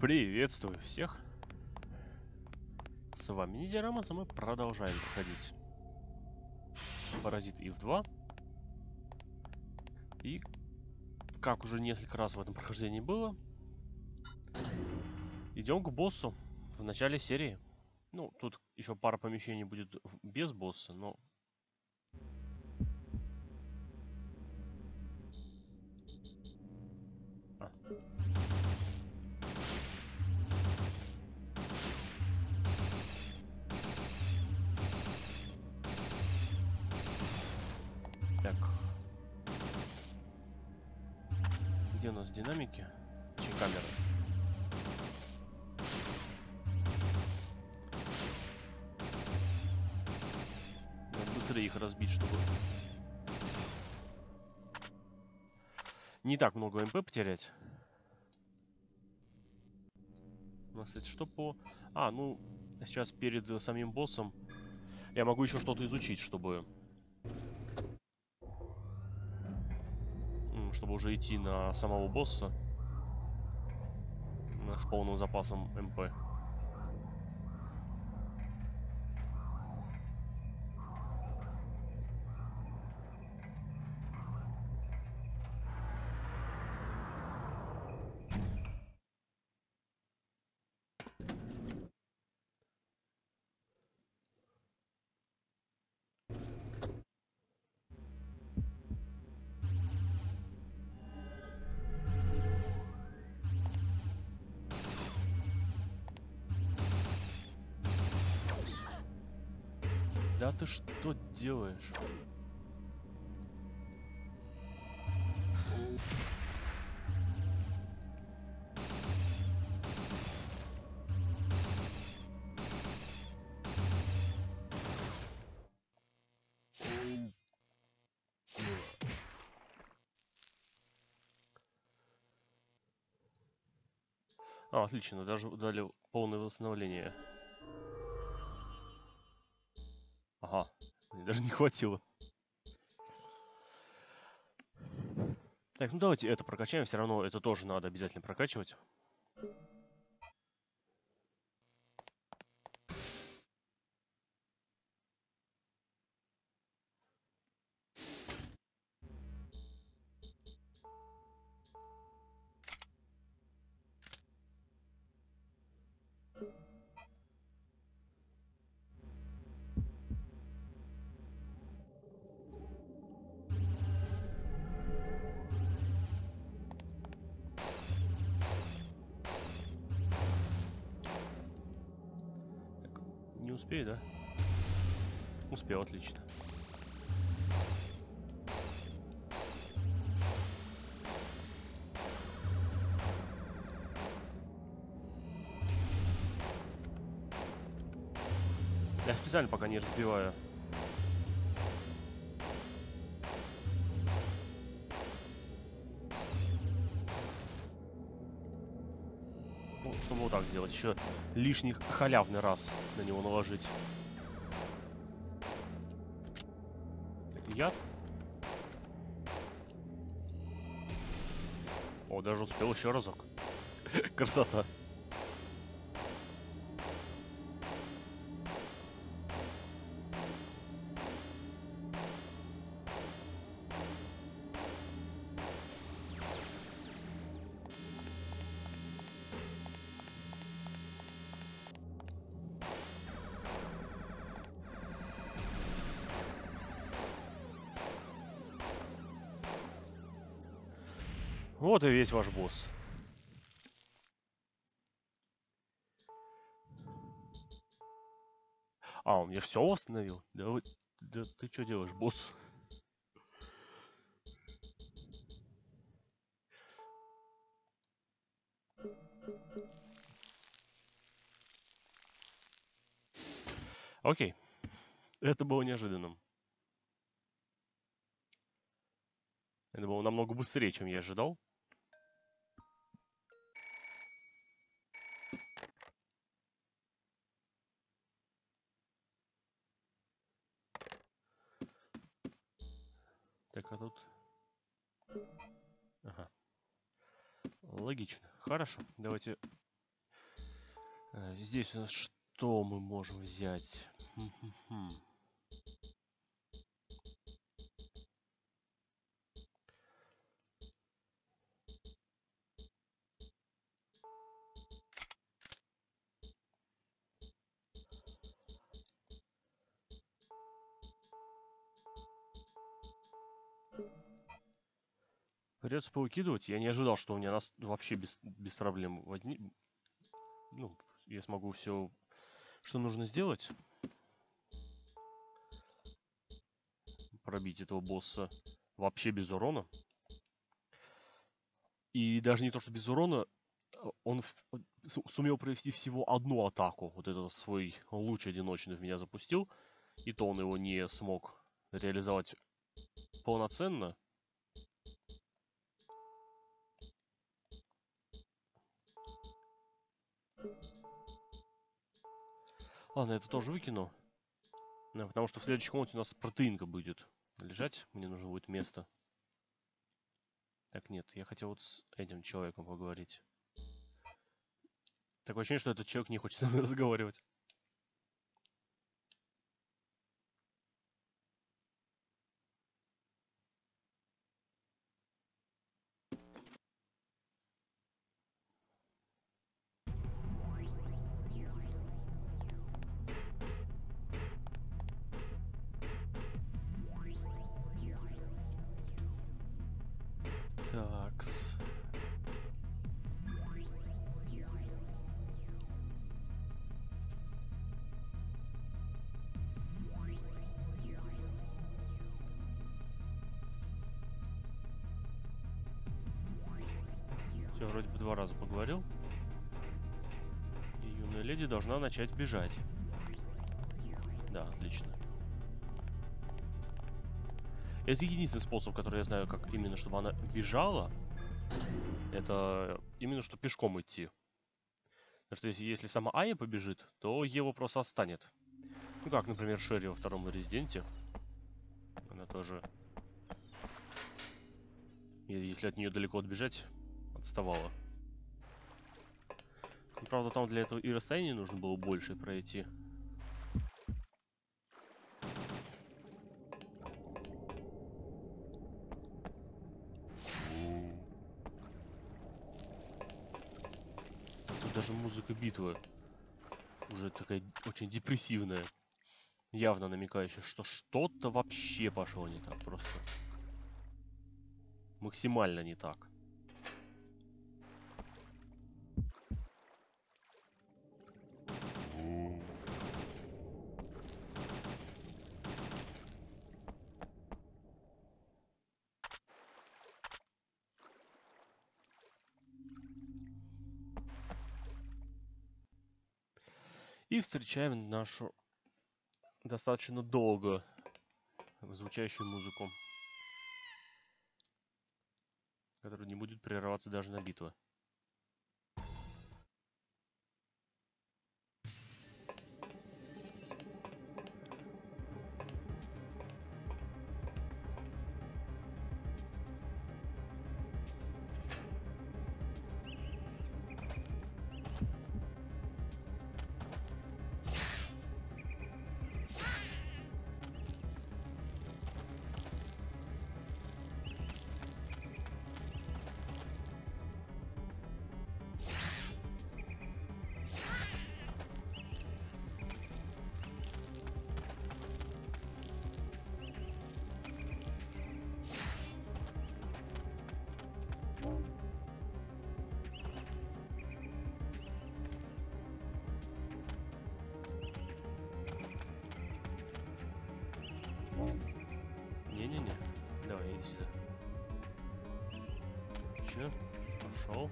Приветствую всех. С вами Нидерамас, а мы продолжаем проходить Паразит Ив 2. И, как уже несколько раз в этом прохождении было, идем к боссу в начале серии. Ну, тут еще пара помещений будет без босса, но... Так. Где у нас динамики? Чи камеры? Надо быстрее их разбить, чтобы... Не так много МП потерять. У нас это что по... А, ну, сейчас перед самим боссом я могу еще что-то изучить, чтобы уже идти на самого босса с полным запасом МП. Да ты что делаешь? А, отлично, даже дали полное восстановление. Ага, мне даже не хватило. Так, ну давайте это прокачаем, все равно это тоже надо обязательно прокачивать. Так, не успею, да? Успел, отлично. Я специально пока не разбиваю. Ну, чтобы вот так сделать. Еще лишний халявный раз на него наложить. Яд. О, даже успел еще разок. Красота. Вот и весь ваш босс. А, он мне все восстановил? Да ты что делаешь, босс? Окей. Это было неожиданным. Это было намного быстрее, чем я ожидал. Так, а тут... Ага. Логично. Хорошо. Давайте Здесь у нас что мы можем взять? Хм-хм-хм. Придется повыкидывать. Я не ожидал, что у меня вообще без проблем возник. Ну, я смогу все, что нужно сделать. Пробить этого босса вообще без урона. И даже не то, что без урона, он сумел провести всего одну атаку. Вот этот свой луч одиночный в меня запустил. И то он его не смог реализовать полноценно. Ладно, это тоже выкину. Да, потому что в следующей комнате у нас протеинка будет лежать. Мне нужно будет место. Так, нет, я хотел вот с этим человеком поговорить. Такое ощущение, что этот человек не хочет со мной разговаривать. Такс. Все, вроде бы 2 раза поговорил. И юная леди должна начать бежать. Да, отлично. Это единственный способ, который я знаю, как именно, чтобы она бежала. Это именно, что пешком идти. Потому что если сама Ая побежит, то Ева просто отстанет. Ну как, например, Шерри во втором Резиденте. Она тоже... Если от нее далеко отбежать, отставала. Ну, правда, там для этого и расстояние нужно было больше пройти. Тут даже музыка битвы уже такая очень депрессивная. Явно намекающая, что что-то вообще пошло не так просто. Максимально не так. И встречаем нашу достаточно долго звучащую музыку, которая не будет прерываться даже на битвы. Не-не-не. Давай, иди сюда. Че? Пошел.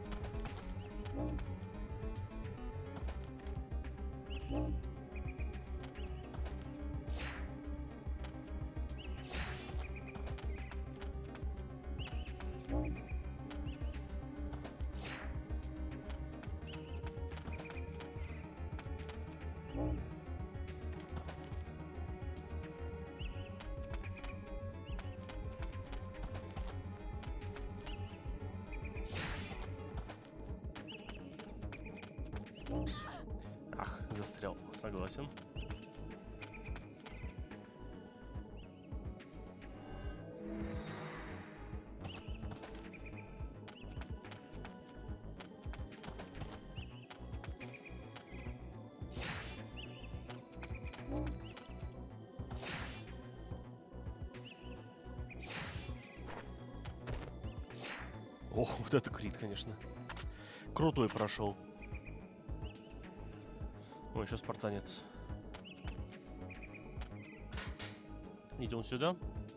застрял. Согласен. Ох, вот это крит, конечно. Крутой прошел. Ой, еще спартанец. Идем сюда.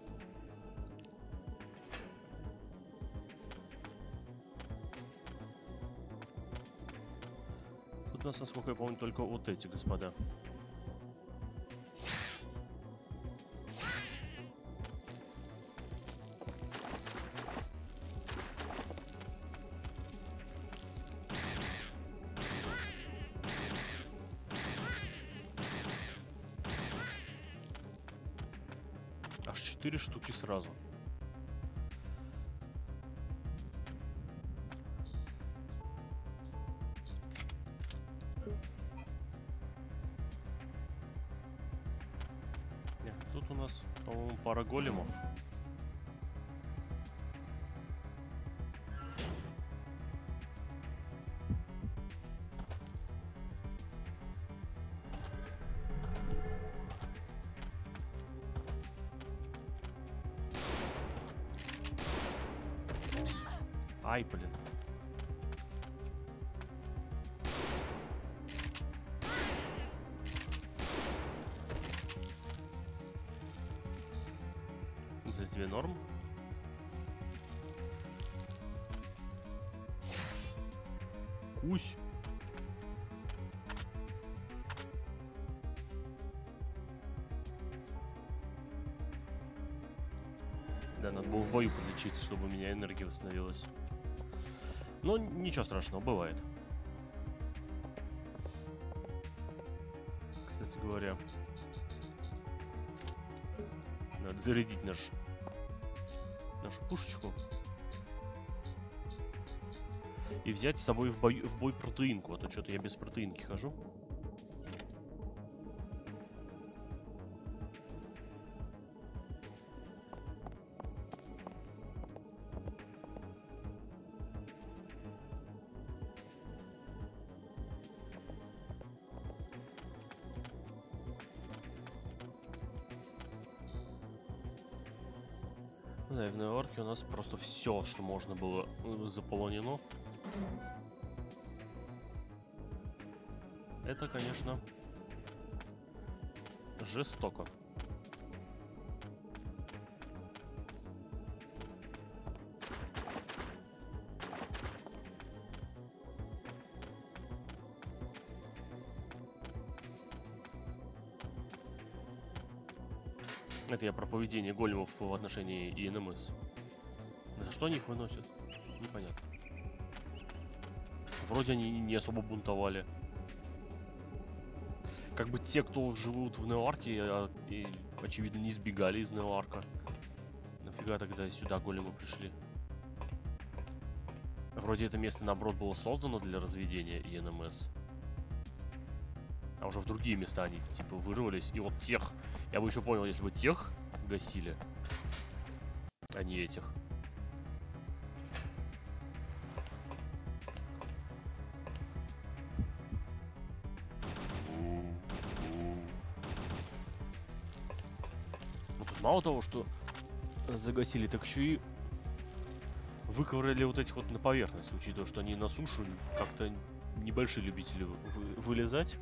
Тут у нас, насколько я помню, только вот эти господа. Аж 4 штуки сразу. Нет, тут у нас, по-моему, пара големов. Ай, блин. Для тебя норм? Кусь. Да, надо было в бою подлечиться, чтобы у меня энергия восстановилась. Но ничего страшного, бывает. Кстати говоря, надо зарядить нашу пушечку. И взять с собой в бой протеинку, а то что-то я без протеинки хожу. Да, и в Нью-Йорке у нас просто все, что можно было, заполонено. Это, конечно, жестоко. Это я про поведение големов в отношении ИНМС. За что они их выносят? Непонятно. Вроде они не особо бунтовали. Как бы те, кто живут в Неоарке, очевидно, не сбегали из Неоарка. Нафига тогда сюда големы пришли? Вроде это место, наоборот, было создано для разведения ИНМС. А уже в другие места они, типа, вырвались. И вот тех... Я бы еще понял, если бы тех гасили, а не этих. Ну, тут мало того, что загасили, так еще и выковыряли вот этих вот на поверхность, учитывая, что они на сушу как-то небольшие любители вылезать.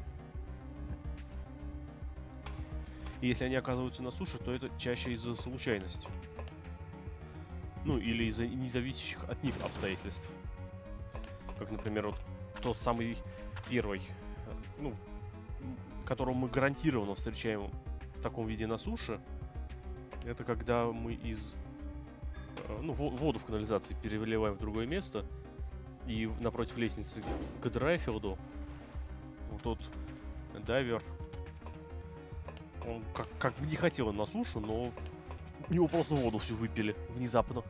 И если они оказываются на суше, то это чаще из-за случайности. Ну, или из-за независящих от них обстоятельств. Как, например, вот тот самый первый, ну, которого мы гарантированно встречаем в таком виде на суше. Это когда мы из... Ну, воду в канализации переливаем в другое место. И напротив лестницы к Драйфилду вот тот дайвер... Он как бы не хотел на сушу, но у него просто воду всю выпили внезапно.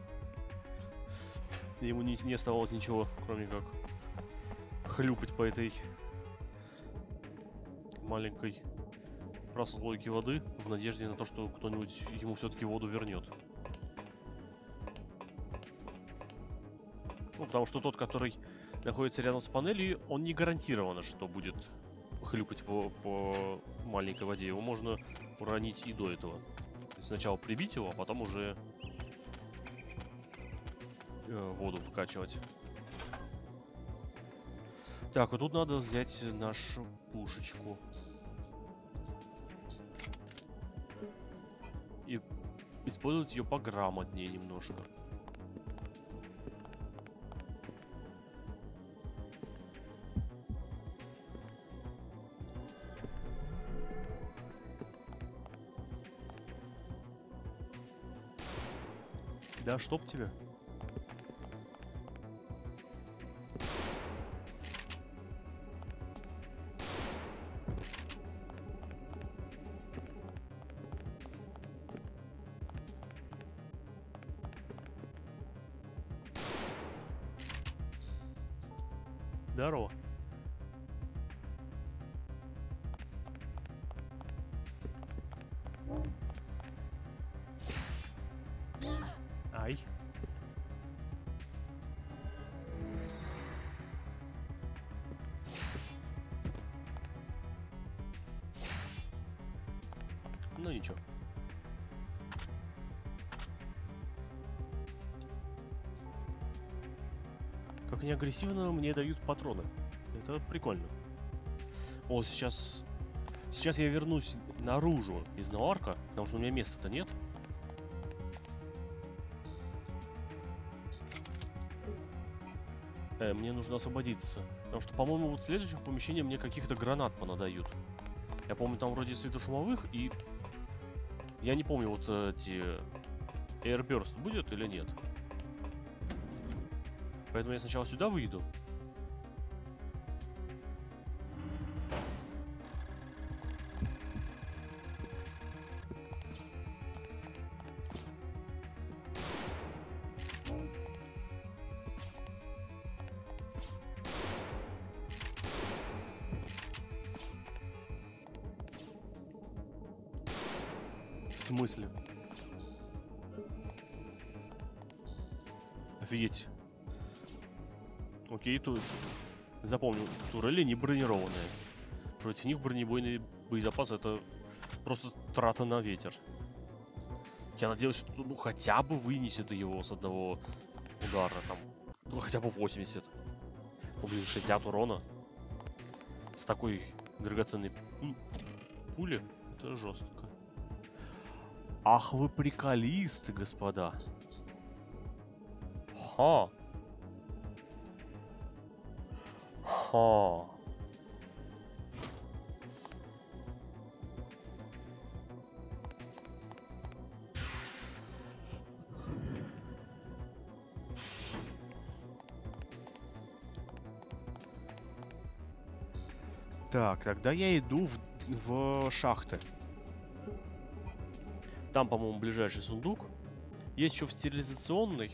И ему не оставалось ничего, кроме как хлюпать по этой маленькой прослойки воды в надежде на то, что кто-нибудь ему все-таки воду вернет. Ну, потому что тот, который находится рядом с панелью, он не гарантированно, что будет хлюпать по маленькой воде. Его можно уронить и до этого. То есть сначала прибить его, а потом уже воду вкачивать. Так, вот тут надо взять нашу пушечку. И использовать ее пограмотнее немножко. Да, чтоб тебя. Здорово. Ай. Ну ничего. Как они агрессивно мне дают патроны. Это прикольно. О, сейчас я вернусь наружу из Нуарка, потому что у меня места-то нет. Мне нужно освободиться. Потому что, по-моему, вот в следующем помещении мне каких-то гранат понадают. Я помню, там вроде светошумовых, и я не помню, вот эти Airburst будет или нет. Поэтому я сначала сюда выйду. В смысле? Офигеть. Окей, тут запомню, турели не бронированные. Против них бронебойный боезапас — это просто трата на ветер. Я надеюсь, что ну хотя бы вынесет его с одного удара там. Ну хотя бы 80. Ну блин, 60 урона. С такой драгоценной пули. Это жестко. Ах вы приколисты, господа. Ха. Ха. Так, тогда я иду в шахты. Там, по-моему, ближайший сундук. Есть еще в стерилизационной.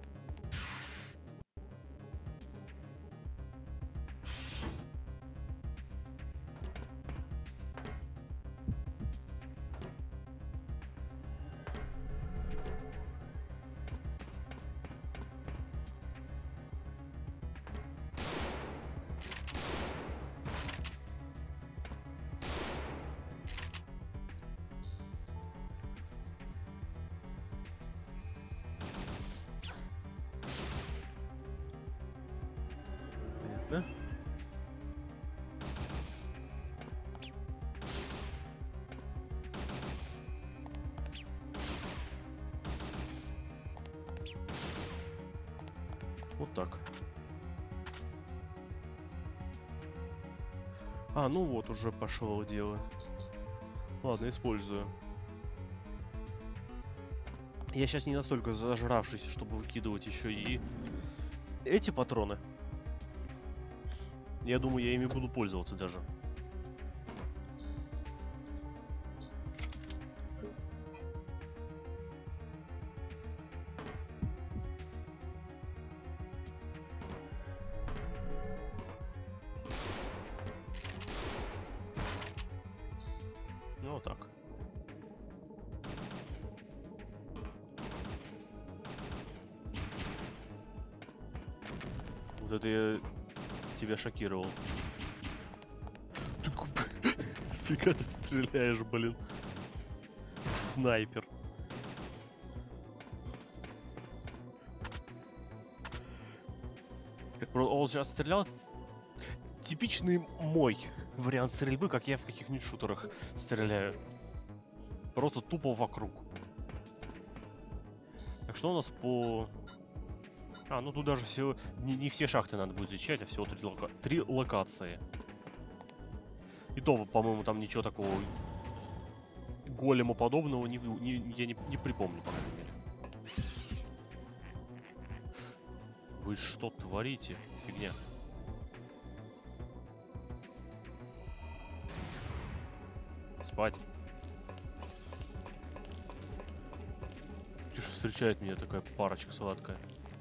Понятно. Вот так. А, ну вот, уже пошло дело. Ладно, использую. Я сейчас не настолько зажравшийся, чтобы выкидывать еще и эти патроны. Я думаю, я ими буду пользоваться даже. Вот это я тебя шокировал. Фига ты стреляешь, блин. Снайпер. Он сейчас стрелял. Типичный мой вариант стрельбы, как я в каких-нибудь шутерах стреляю. Просто тупо вокруг. Так что у нас по... А, ну тут даже всего... Не все шахты надо будет изучать, а всего 3 локации. И то, по-моему, там ничего такого голему подобного я не припомню, по крайней мере. Вы что творите? Фигня. Спать. Тише встречает меня такая парочка сладкая.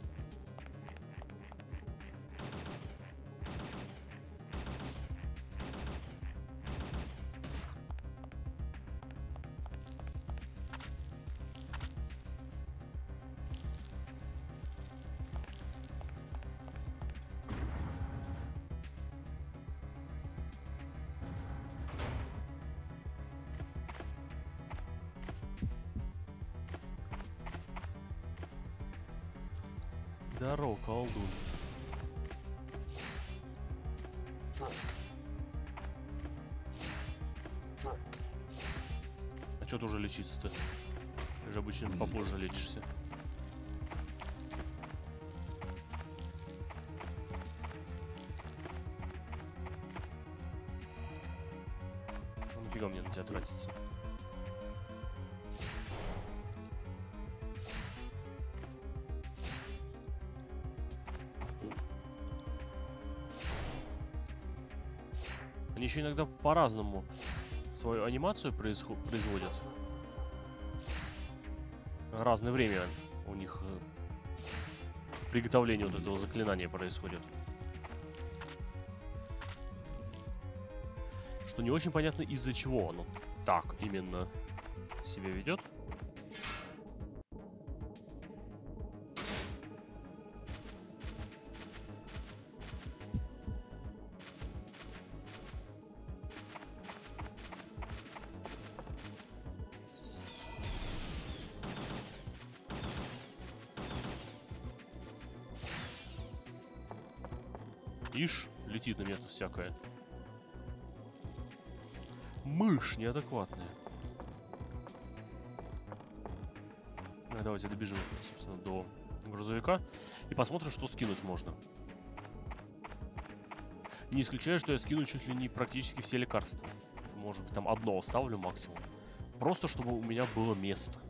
Здорово, колдун. А чё ты уже лечиться-то? Ты же обычно попозже лечишься. Ну, нафига мне на тебя тратиться? Они еще иногда по-разному свою анимацию производят. Разное время у них приготовление вот этого заклинания происходит. Что не очень понятно, из-за чего оно так именно себя ведет. Ишь, летит на меня тут всякое. Мышь неадекватная. Давайте добежим, собственно, до грузовика и посмотрим, что скинуть можно. Не исключаю, что я скину чуть ли не практически все лекарства. Может быть, там одно оставлю максимум. Просто, чтобы у меня было место.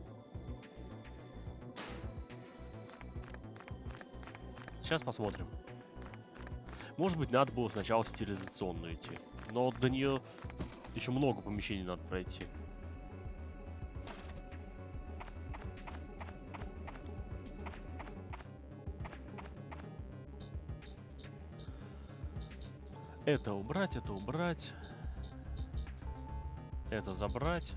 Сейчас посмотрим. Может быть, надо было сначала в стерилизационную идти. Но до нее еще много помещений надо пройти. Это убрать, это убрать. Это забрать.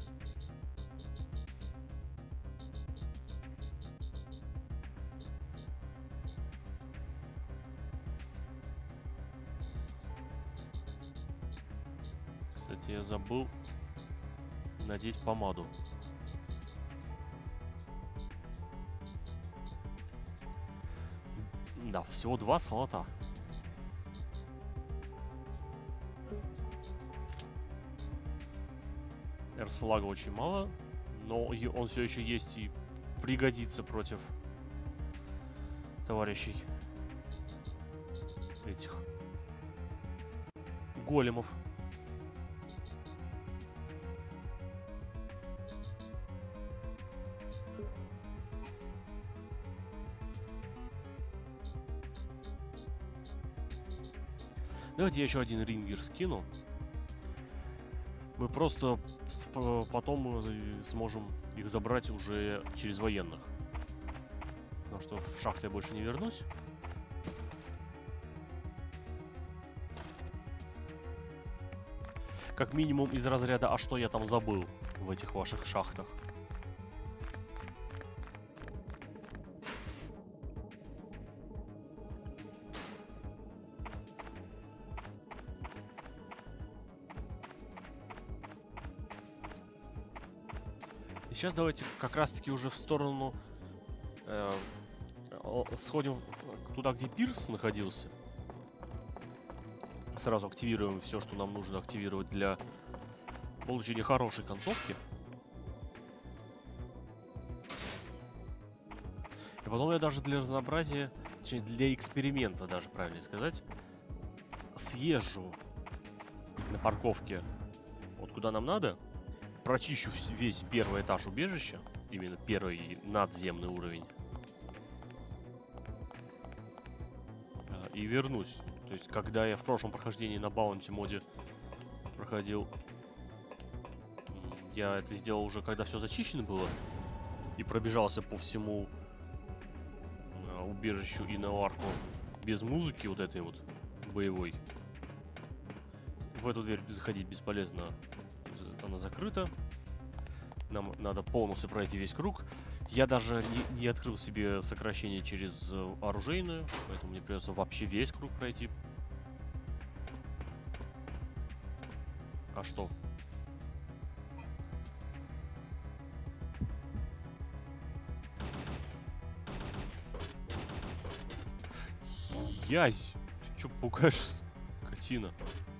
Кстати, я забыл надеть помаду. Да, всего 2 слота. Эрслага очень мало, но он все еще есть и пригодится против товарищей этих големов. Давайте я еще один рингер скину. Мы просто потом сможем их забрать уже через военных. Потому что в шахты я больше не вернусь. Как минимум из разряда «а что я там забыл» в этих ваших шахтах. И сейчас давайте как раз-таки уже в сторону сходим туда, где пирс находился. Сразу активируем все, что нам нужно активировать для получения хорошей концовки. И потом я даже для разнообразия, точнее для эксперимента даже, правильно сказать, съезжу на парковке вот куда нам надо, прочищу весь первый этаж убежища, именно первый надземный уровень, и вернусь. То есть, когда я в прошлом прохождении на Баунти моде проходил, я это сделал уже, когда все зачищено было, и пробежался по всему убежищу и на арку без музыки вот этой вот боевой. В эту дверь заходить бесполезно, она закрыта. Нам надо полностью пройти весь круг. Я даже не открыл себе сокращение через оружейную, поэтому мне придется вообще весь круг пройти. А что? Язь! Ты чё пугаешь, скотина?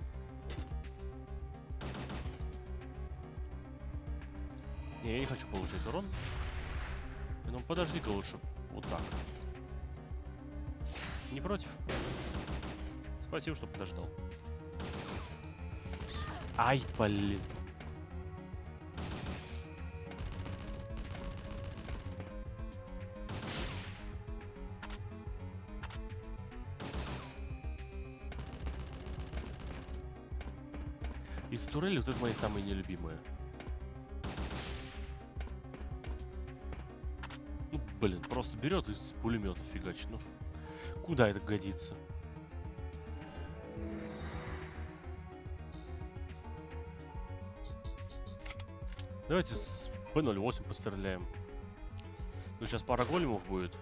Не, я не хочу получать урон. Ну подожди-ка лучше. Вот так. Не против? Спасибо, что подождал. Ай, блин. Из турели вот это мои самые нелюбимые. Ну, блин, просто берет и с пулемета фигачит. Ну, куда это годится? Давайте с П-08 постреляем. Ну, сейчас пара големов будет.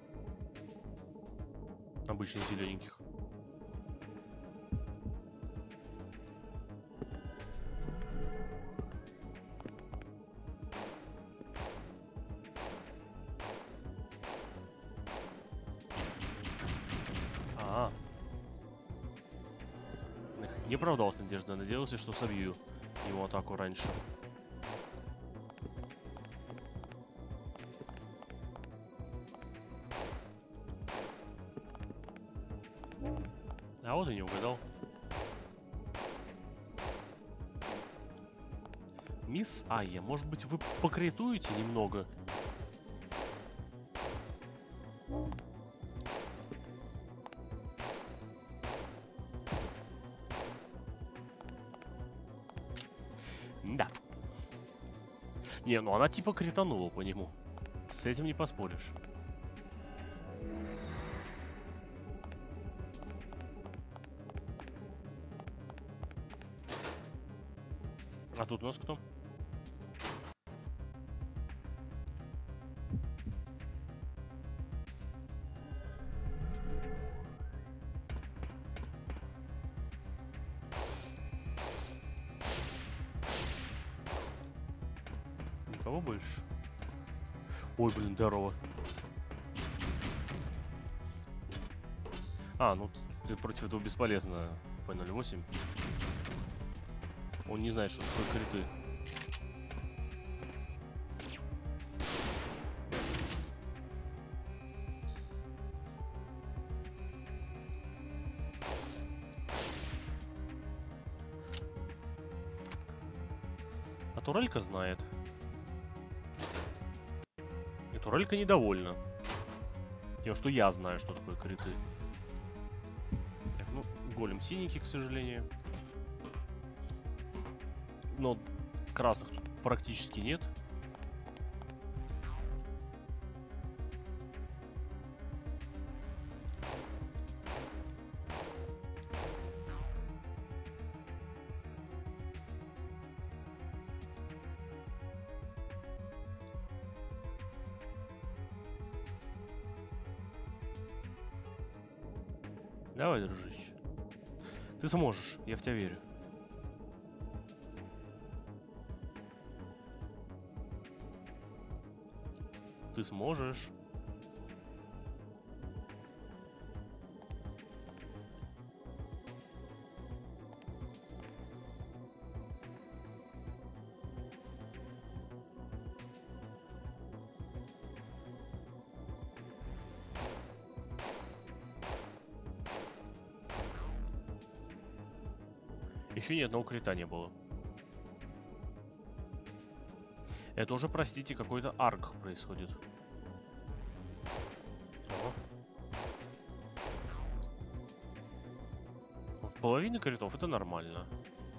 Обычных зелененьких. Не оправдалась надежда, надеялся, что собью его атаку раньше. А вот и не угадал. Мисс Айя, может быть, вы покритуете немного? Да. Не, ну она типа кританула по нему. С этим не поспоришь. А тут у нас кто? Никого больше? Ой, блин, здорово. А, ну ты против этого бесполезно, П-08. Он не знает, что такое криты. А турелька знает. И турелька недовольна тем, что я знаю, что такое криты. Так, ну, голем синенький, к сожалению. Но красных тут практически нет. Давай, дружище. Ты сможешь, я в тебя верю. Ты сможешь. Еще ни одного крита не было. Это уже, простите, какой-то арк происходит. Половина критов это нормально.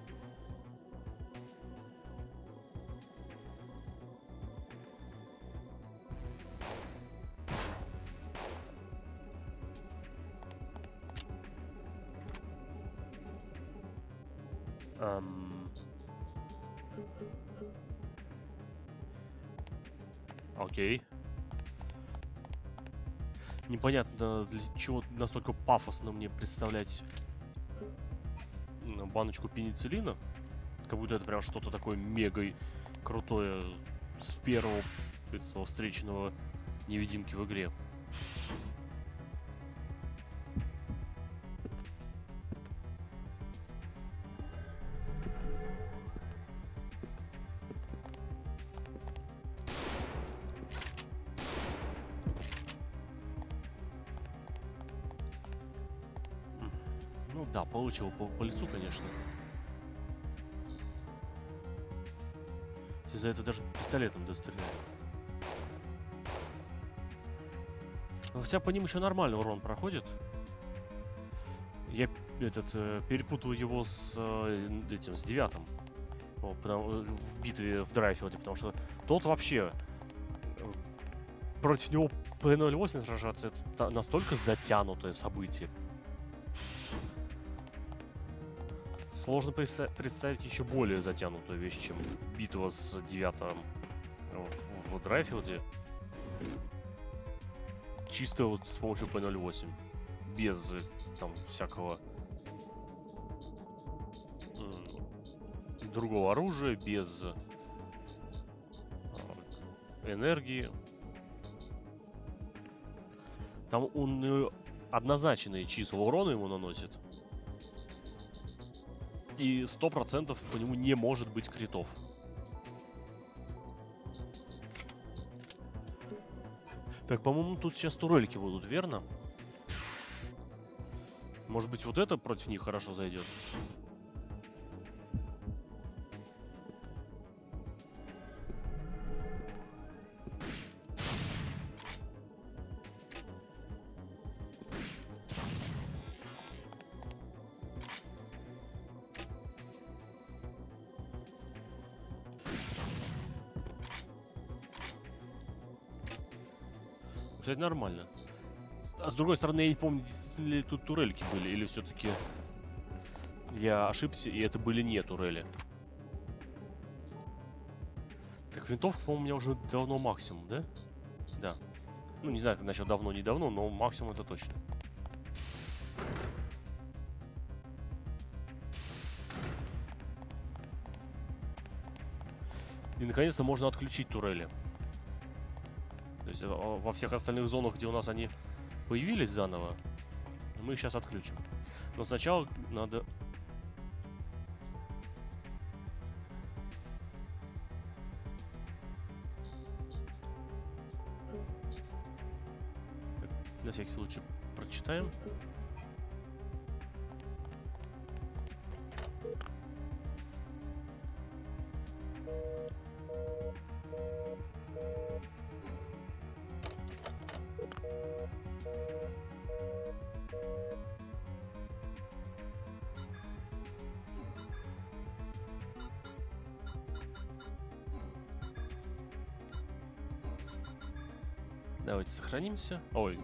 Окей. Непонятно, для чего настолько пафосно мне представлять баночку пенициллина. Как будто это прям что-то такое мега крутое с первого встреченного невидимки в игре. Ну да, получил по лицу, конечно. Если за это даже пистолетом достреляю. Ну, хотя по ним еще нормальный урон проходит. Я перепутал его с этим, с 9-м. В битве в Драйфилде, потому что тот вообще против него P08 сражаться это настолько затянутое событие. Сложно представить еще более затянутую вещь, чем битва с 9-м в Драйфилде. Чисто вот с помощью P08. Без там всякого другого оружия, без энергии. Там он однозначные числа урона ему наносит. И 100% по нему не может быть критов. Так, по-моему, тут сейчас турельки будут, верно? Может быть, вот это против них хорошо зайдет? Это нормально. А с другой стороны, я не помню, действительно ли тут турельки были, или все-таки я ошибся, и это были не турели. Так, винтовка, по-моему, у меня уже давно максимум, да? Да. Ну, не знаю, насчет давно-недавно, но максимум это точно. И, наконец-то, можно отключить турели. То есть во всех остальных зонах, где у нас они появились заново, мы их сейчас отключим. Но сначала надо... Так, на всякий случай прочитаем. Давайте сохранимся. Ой.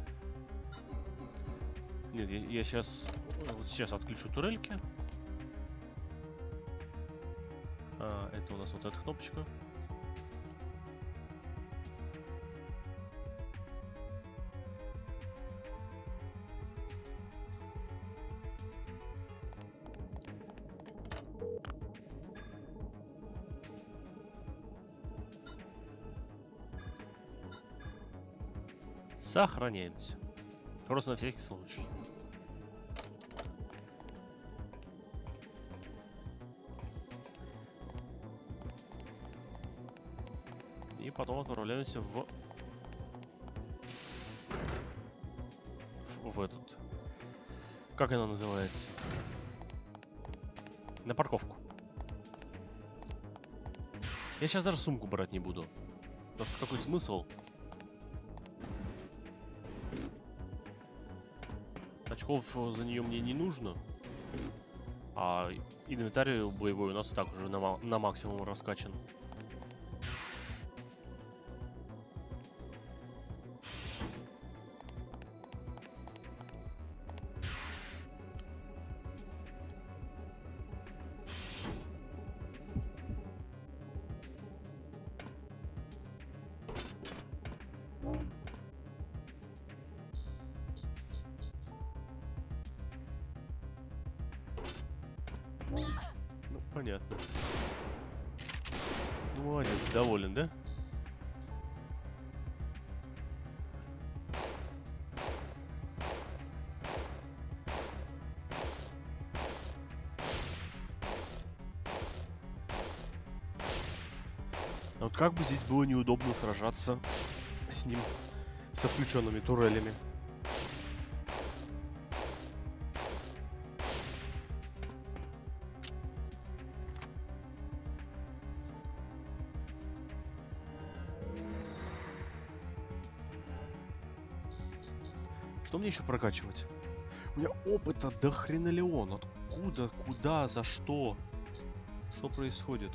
Нет, я сейчас... Вот сейчас отключу турельки. Это у нас вот эта кнопочка. Сохраняемся. Просто на всякий случай. И потом отправляемся в этот... Как она называется? На парковку. Я сейчас даже сумку брать не буду. Потому что какой смысл? Очков за нее мне не нужно. А инвентарь боевой у нас и так уже на максимум раскачан. Ну, понятно. Ну, молодец, доволен, да? А вот как бы здесь было неудобно сражаться с ним, со включенными турелями. Что мне еще прокачивать? У меня опыта до хренолеон. Откуда, куда, за что? Что происходит?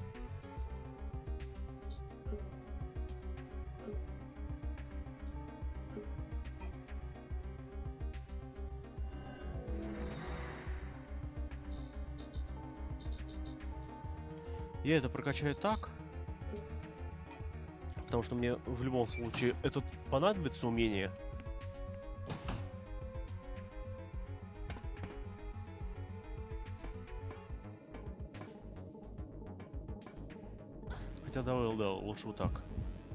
Я это прокачаю так, потому что мне в любом случае это понадобится умение. Хотя да, лучше вот так.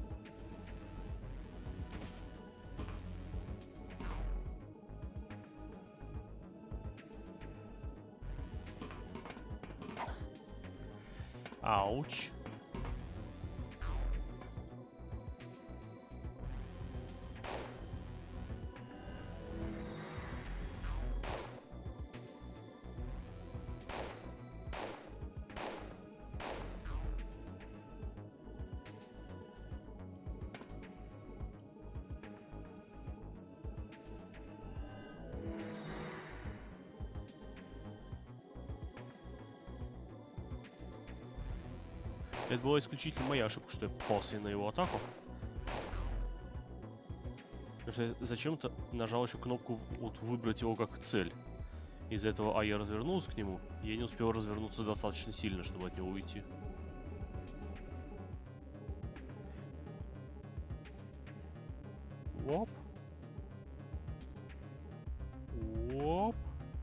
Ауч. Это была исключительно моя ошибка, что я попался на его атаку. Потому что я зачем-то нажал еще кнопку вот выбрать его как цель. Из-за этого я развернулся к нему, и я не успел развернуться достаточно сильно, чтобы от него уйти. Оп. Оп.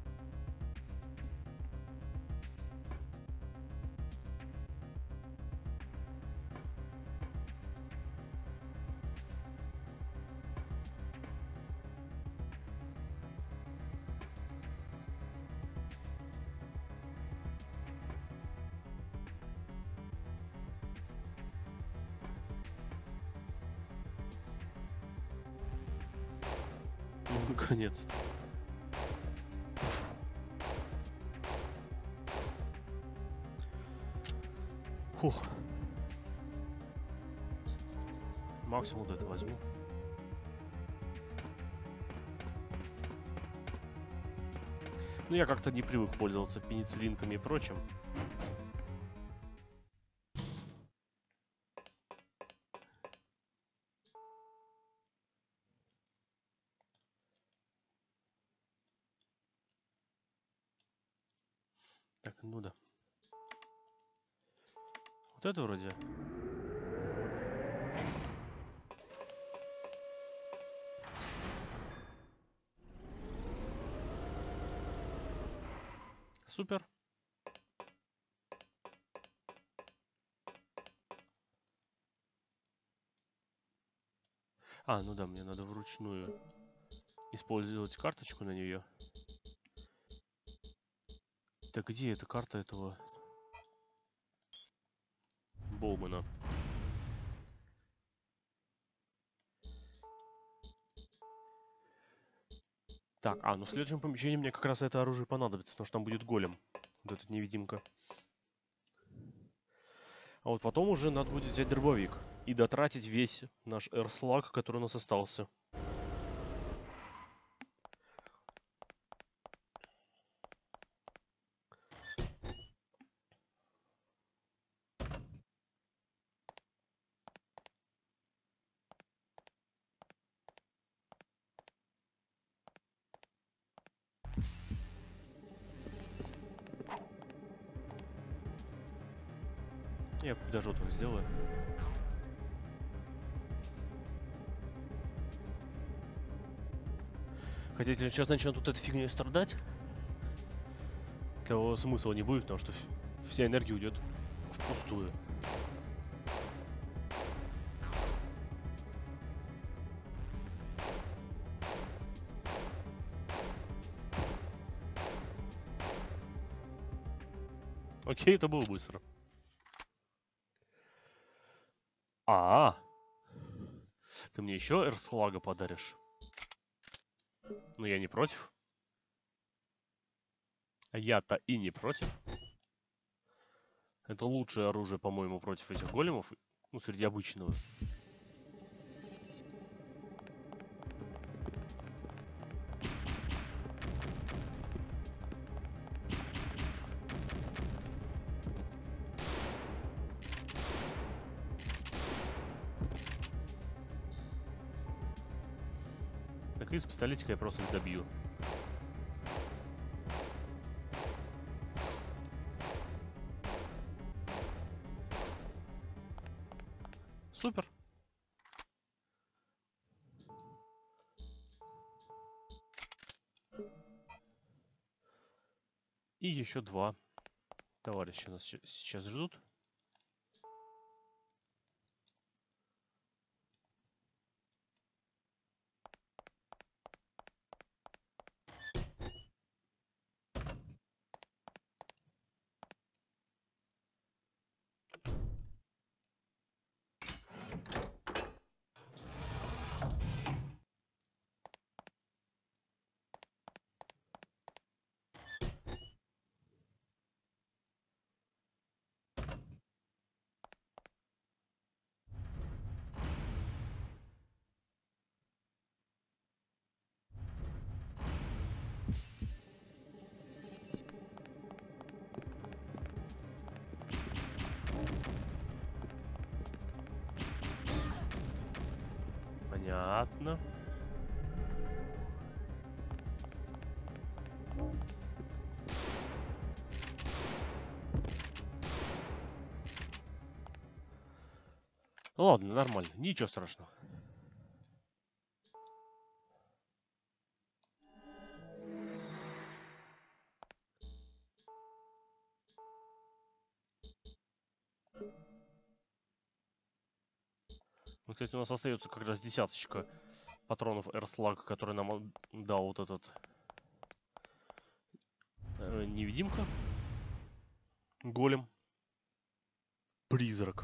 Ну, наконец-то. Фух. Максимум вот это возьму. Ну, я как-то не привык пользоваться пенициллинками и прочим. Так, ну да. Вот это вроде. Супер. А, ну да, мне надо вручную использовать карточку на нее. Так где эта карта этого Боумана? Так, ну в следующем помещении мне как раз это оружие понадобится, потому что там будет голем. Вот этот невидимка. А вот потом уже надо будет взять дробовик и дотратить весь наш эрслаг, который у нас остался. Я даже вот так сделаю. Хотя, если он сейчас начнет вот этой фигней страдать, то смысла не будет, потому что вся энергия уйдет впустую. Окей, это было быстро. Ты мне еще эрслага подаришь? Ну, я не против. А я-то и не против. Это лучшее оружие, по-моему, против этих големов. Ну, среди обычного. Так, из пистолетика я просто их добью. Супер. И еще 2 товарища нас сейчас ждут. Понятно. Ладно, нормально. Ничего страшного. Ну, кстати, у нас остается как раз 10 патронов эрслага, который нам дал вот этот невидимка. Голем. Призрак.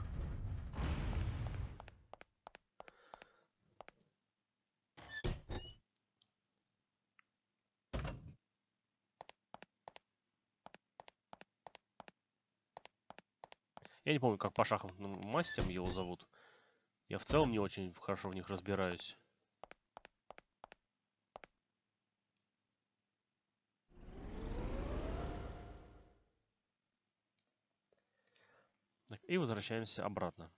Я не помню, как по шахматным мастям его зовут. Я в целом не очень хорошо в них разбираюсь. Так, и возвращаемся обратно.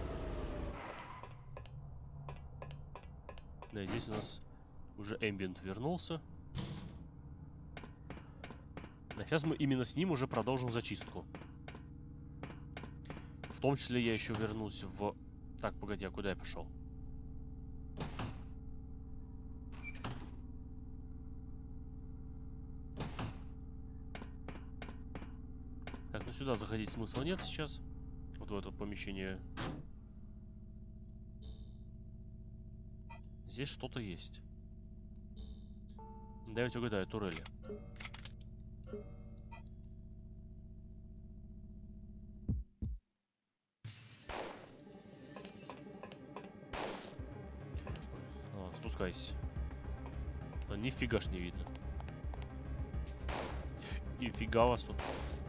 Да, здесь у нас уже Ambient вернулся. А сейчас мы именно с ним уже продолжим зачистку. В том числе я еще вернусь в... Так, погоди, а куда я пошел? Так, ну сюда заходить смысла нет сейчас. Вот в это помещение. здесь что-то есть. Дайте угадаю, турели. Спускайся. Да нифига ж не видно. Нифига вас тут.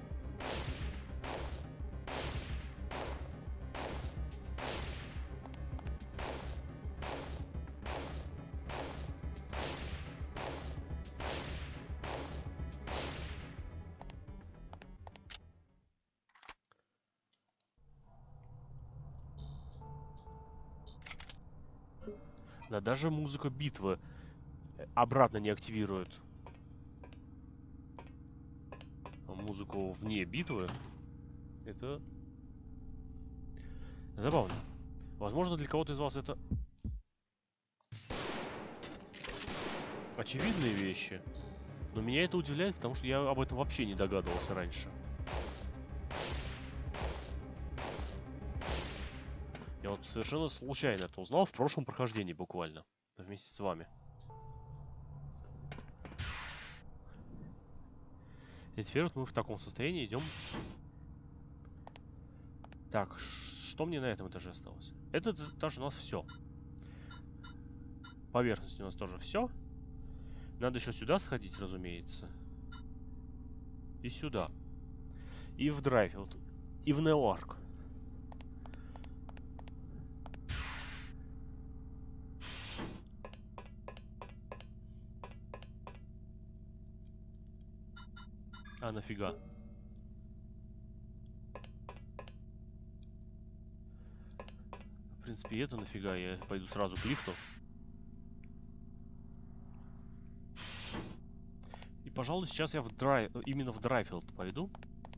Да, даже музыка битвы обратно не активирует музыку вне битвы. Это забавно. Возможно, для кого-то из вас это очевидные вещи, но меня это удивляет, потому что я об этом вообще не догадывался раньше. Я вот совершенно случайно это узнал в прошлом прохождении буквально, вместе с вами. И теперь вот мы в таком состоянии идем. Так, что мне на этом этаже осталось? Этот этаж у нас все. Поверхность у нас тоже все. Надо еще сюда сходить, разумеется. И сюда. И в Драйфилд. И в Неоарк. А нафига? В принципе, и это нафига. Я пойду сразу к лифту. И, пожалуй, сейчас я именно в Драйфилд пойду.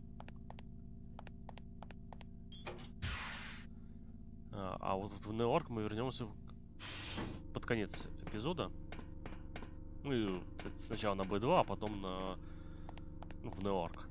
А вот в Неоарк мы вернемся под конец эпизода. Ну и сначала на B2, а потом в Неоарк.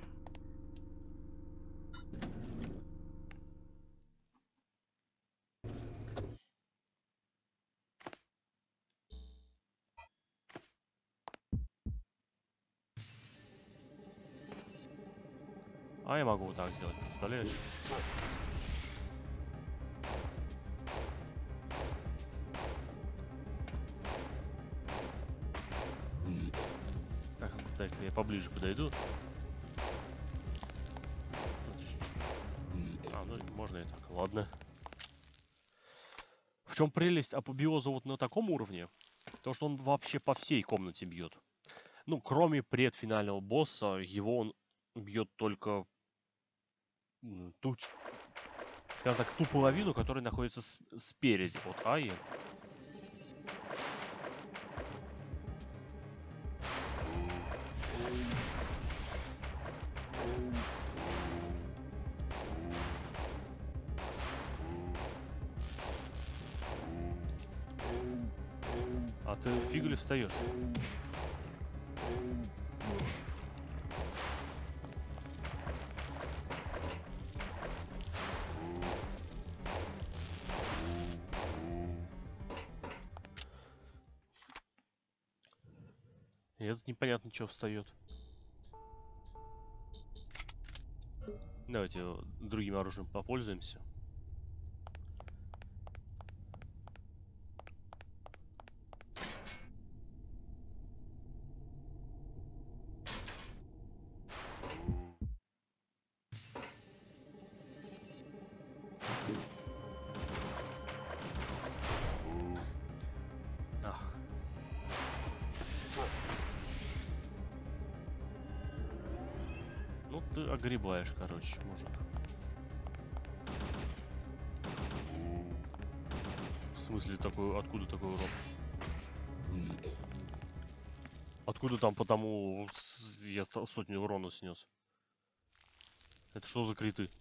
А я могу вот так сделать, представляешь? Так, я поближе подойду. Ну можно и так, ладно. В чем прелесть апобиоза вот на таком уровне? То, что он вообще по всей комнате бьет. Ну, кроме предфинального босса, его он бьет только ту, скажем так, ту половину, которая находится спереди от Аи. А ты фига ли встаешь? И этот непонятно, что встает. Давайте другим оружием попользуемся. Ах. Ну ты огребаешь, короче, мужик. В смысле такой, откуда такой урон? Откуда там потому я сотню урона снес? Это что за криты?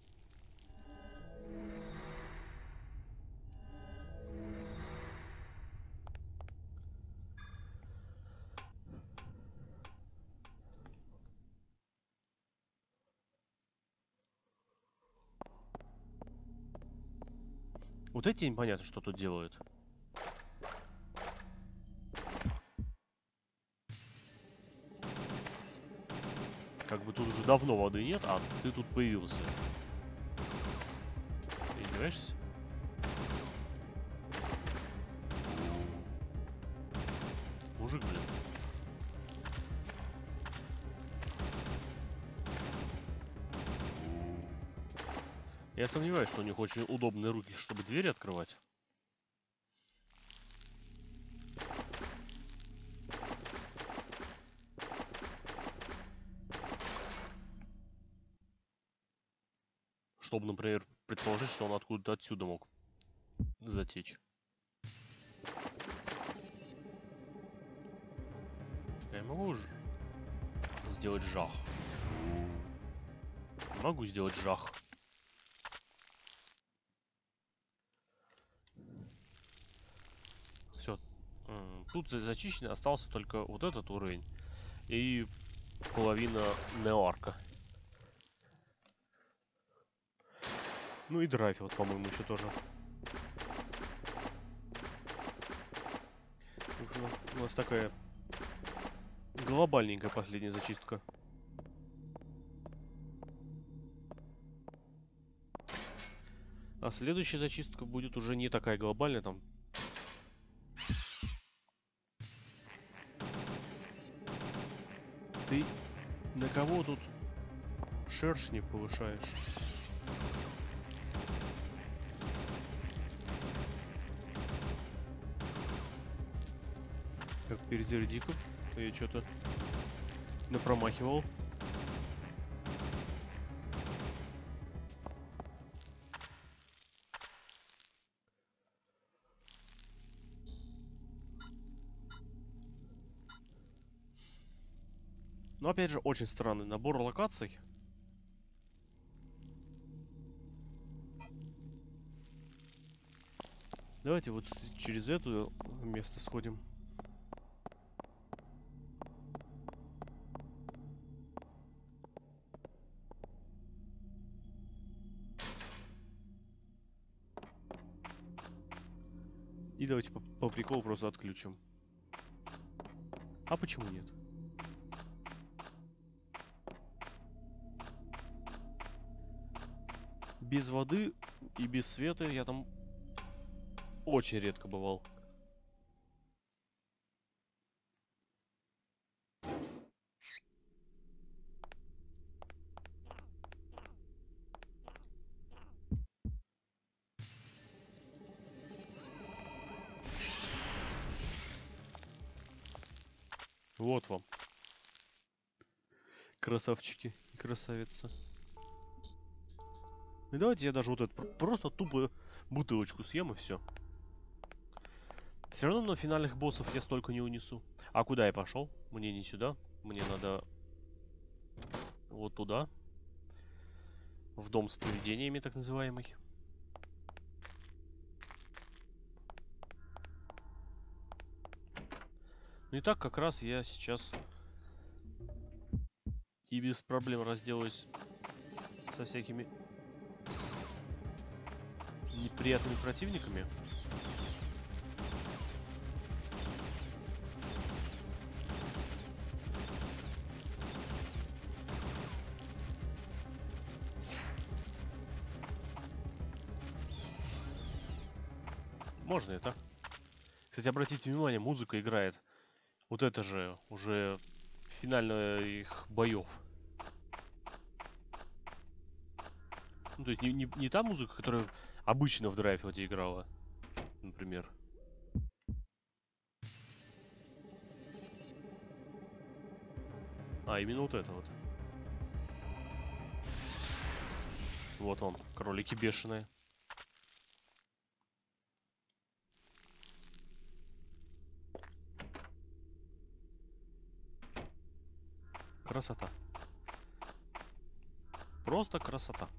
Вот эти непонятно, что тут делают. Как бы тут уже давно воды нет, а ты тут появился. Ты издеваешься? Мужик, блин. Я сомневаюсь, что у них очень удобные руки, чтобы двери открывать. Чтобы, например, предположить, что он откуда-то отсюда мог затечь. Я могу сделать жах. Могу сделать жах. Все. Тут зачищено. Остался только вот этот уровень. И половина неоарка. Ну и драйв, вот, по-моему, еще тоже. У нас такая глобальненькая последняя зачистка. А следующая зачистка будет уже не такая глобальная, там. Ты на кого тут шершни повышаешь? Как перезарядиков. Я что-то напромахивал. Но опять же, очень странный набор локаций. Давайте вот через это место сходим. И давайте по приколу просто отключим. А почему нет? Без воды и без света я там очень редко бывал. Вот вам. Красавчики и красавицы. И давайте я даже вот это просто тупо бутылочку съем и все. Все равно на финальных боссов я столько не унесу. А куда я пошел? Мне не сюда. Мне надо вот туда. В дом с привидениями, так называемый. Ну и так как раз я сейчас и без проблем разделаюсь со всякими неприятными противниками. Можно это. Кстати, обратите внимание, музыка играет. Вот это же уже финальных боев. Ну, то есть не та музыка, которая обычно в Драйфоте играла, например. А, именно вот это вот. Вот он, кролики бешеные. Красота. Просто красота.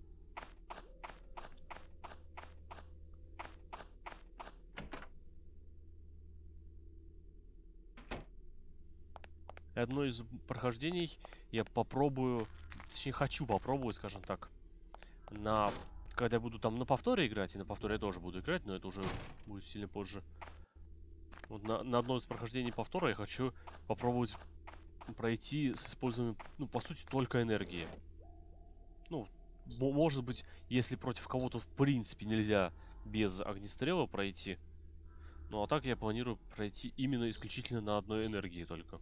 Одно из прохождений я попробую, точнее хочу попробовать, скажем так, когда я буду там на повторе играть, и на повторе я тоже буду играть, но это уже будет сильно позже. Вот на одно из прохождений повтора я хочу попробовать пройти с использованием, ну, по сути, только энергии. Ну, может быть, если против кого-то в принципе нельзя без огнестрела пройти. Ну, а так я планирую пройти именно исключительно на одной энергии только.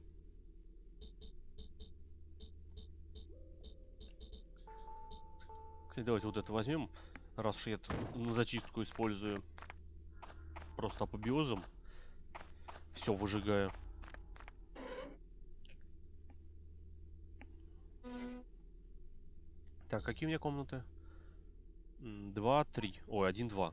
Кстати, давайте вот это возьмем, раз уж я на зачистку использую просто апобиозом. Все выжигаю. Так, какие у меня комнаты? 2, 3. Ой, 1, 2.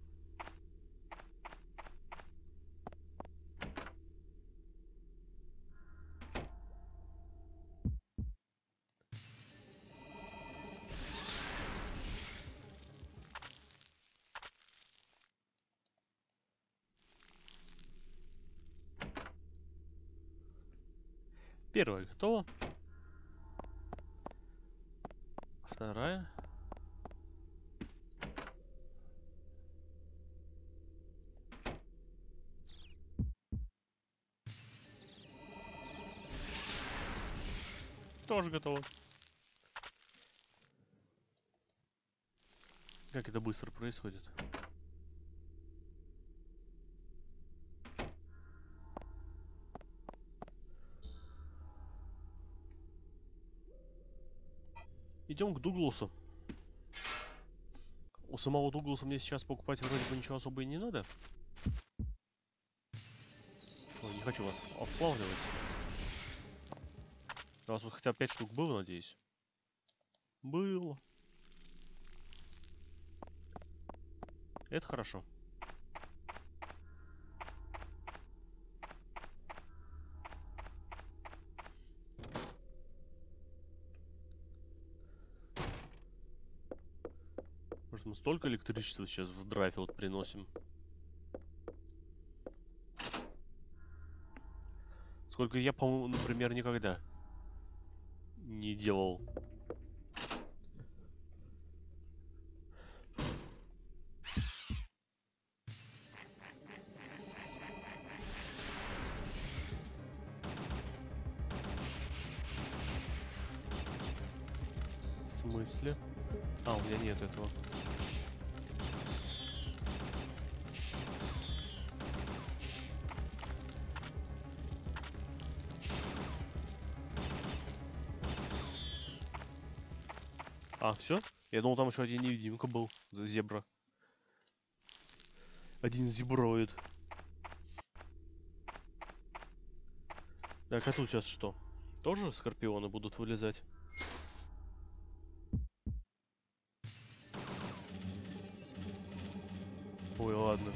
Первая готова. Вторая. Тоже готова. Как это быстро происходит. Идем к Дугласу. У самого Дугласа мне сейчас покупать вроде бы ничего особо и не надо. Ой, не хочу вас обплавливать. У вас вот хотя бы 5 штук было, надеюсь? Было. Это хорошо. Может, мы столько электричества сейчас в Драйфилд приносим? Сколько я, по-моему, например, никогда не делал. В смысле? А, у меня нет этого. А, все? Я думал, там еще один невидимка был. Зебра. Один зеброид. Так, а тут сейчас что? Тоже скорпионы будут вылезать? Ой, ладно.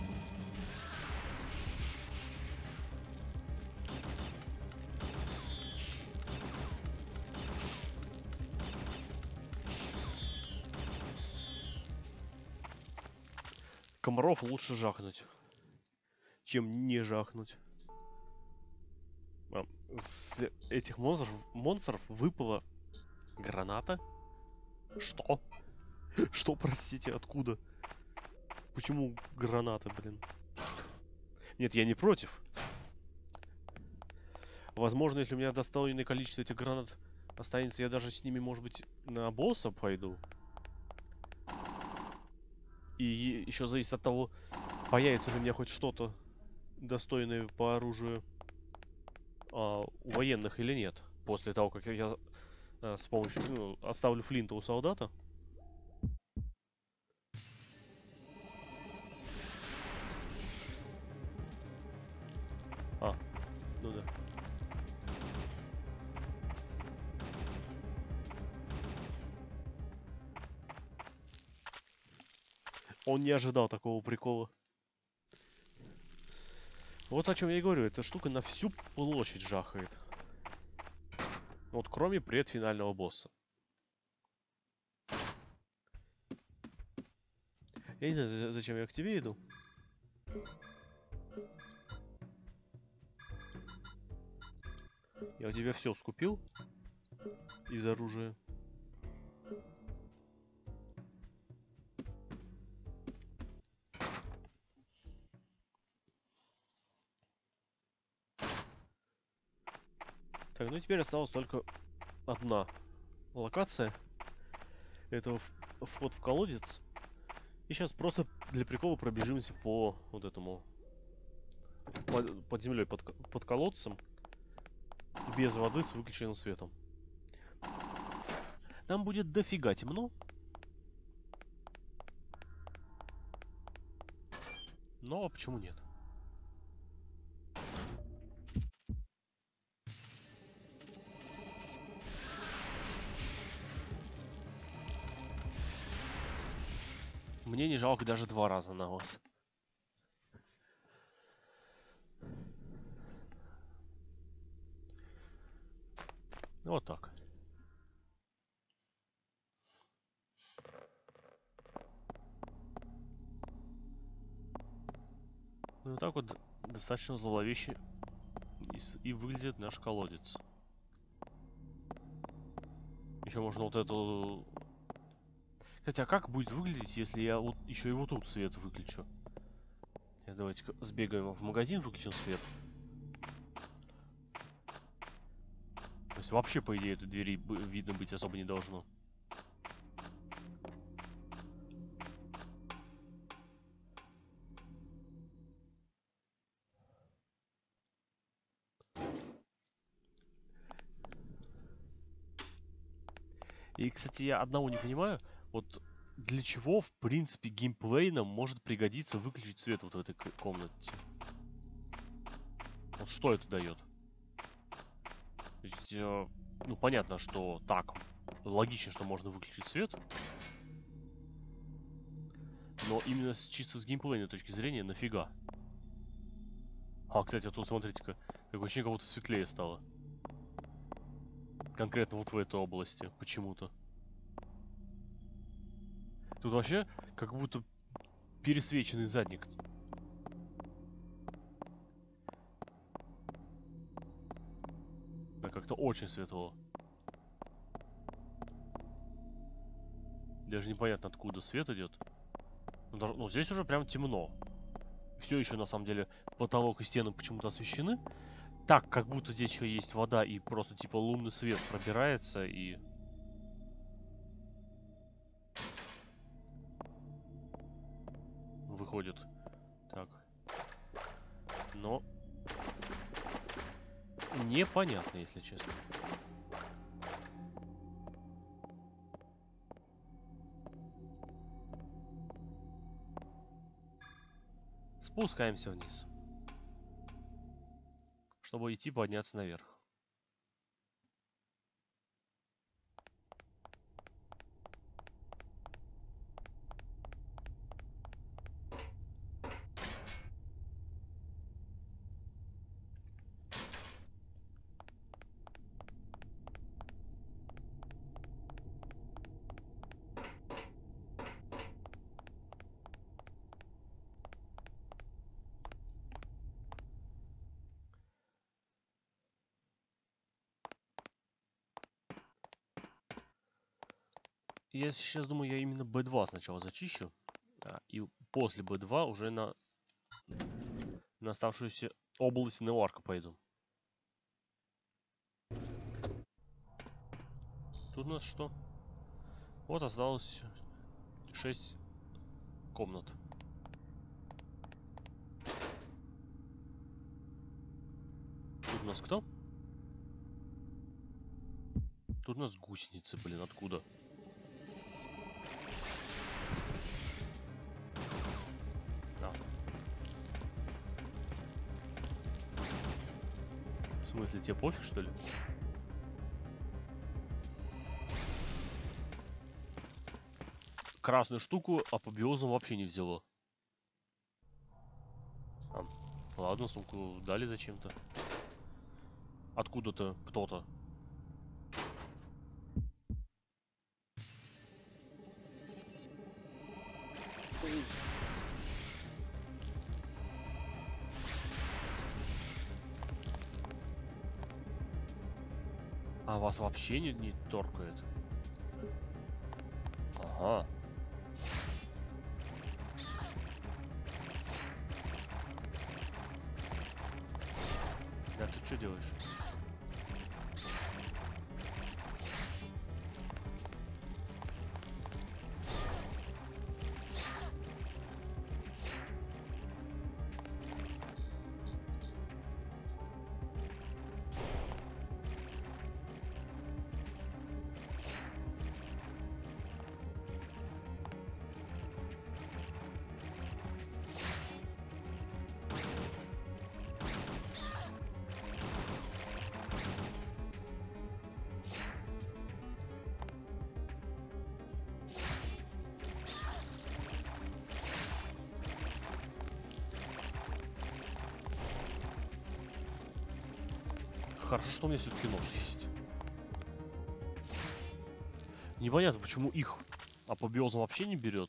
Комаров лучше жахнуть, чем не жахнуть. С этих монстров выпала граната? Что? Что, простите, откуда? Почему граната, блин? Нет, я не против. Возможно, если у меня достойное количество этих гранат останется, я даже с ними, может быть, на босса пойду. И еще зависит от того, появится ли у меня хоть что-то достойное по оружию у военных или нет. После того, как я с помощью, ну, оставлю флинта у солдата. А, ну да. Он не ожидал такого прикола. Вот о чем я и говорю, эта штука на всю площадь жахает. Вот кроме предфинального босса. Я не знаю, зачем я к тебе иду. Я у тебя все скупил из оружия. Так, ну теперь осталась только одна локация. Это вход в колодец. И сейчас просто для прикола пробежимся по вот этому под землей, под колодцем, без воды, с выключенным светом. Там будет дофига темно. Но почему нет? Мне не жалко даже 2 раза на вас. Вот так. Ну, вот так вот достаточно зловеще и выглядит наш колодец. Еще можно вот эту... Хотя как будет выглядеть, если я вот еще и вот тут свет выключу? Давайте-ка сбегаем в магазин, выключим свет. То есть вообще, по идее, этой двери видно быть особо не должно. И, кстати, я одного не понимаю. Вот для чего, в принципе, геймплейно может пригодиться выключить свет вот в этой комнате? Вот что это дает? То есть, ну, понятно, что так. Логично, что можно выключить свет. Но именно чисто с геймплейной точки зрения, нафига? А, кстати, вот тут, смотрите-ка. Такое ощущение, как будто светлее стало. Конкретно вот в этой области, почему-то. Тут вообще как будто пересвеченный задник. Да, как-то очень светло. Даже непонятно, откуда свет идет. Ну, здесь уже прям темно. Все еще, на самом деле, потолок и стены почему-то освещены. Так, как будто здесь еще есть вода, и просто, типа, лунный свет пробирается, и... выходит. Так. Но... непонятно, если честно. Спускаемся вниз. Чтобы идти подняться наверх. Я сейчас думаю, я именно B2 сначала зачищу. И после B2 уже на оставшуюся область Неуарка пойду. Тут у нас что? Вот осталось 6 комнат. Тут у нас кто? Тут у нас гусеницы, блин, откуда? Да. В смысле, тебе пофиг, что ли? Красную штуку апобиозом вообще не взяло. Ладно, сумку дали зачем-то. Откуда-то кто-то. А вас вообще не торкает? Ага. Да ты что делаешь? Хорошо, что у меня все-таки нож есть. Непонятно, почему их апобиозом вообще не берет.